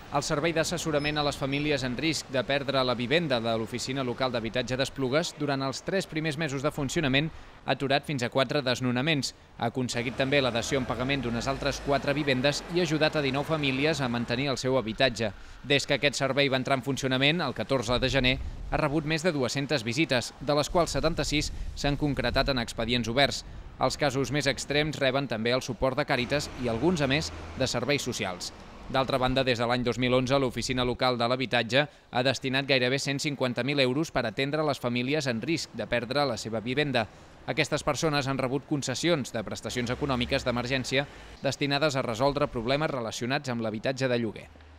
El servei d'assessorament a les famílies en risc de perdre la vivenda de l'Oficina Local d'Habitatge d'Esplugues durant els 3 primers mesos de funcionament ha aturat fins a 4 desnonaments. Ha aconseguit també l'adhesió en pagament d'unes altres 4 vivendes i ha ajudat a 19 famílies a mantenir el seu habitatge. Des que aquest servei va entrar en funcionament, el 14 de gener, ha rebut més de 200 visites, de les quals 76 s'han concretat en expedients oberts. Els casos més extrems reben també el suport de Càritas i alguns, a més, de serveis socials. D'altra banda, des de l'any 2011, l'Oficina Local de l'Habitatge ha destinat gairebé 150.000 euros per atendre les famílies en risc de perdre la seva vivenda. Aquestes persones han rebut concessions de prestacions econòmiques d'emergència destinades a resoldre problemes relacionats amb l'habitatge de lloguer.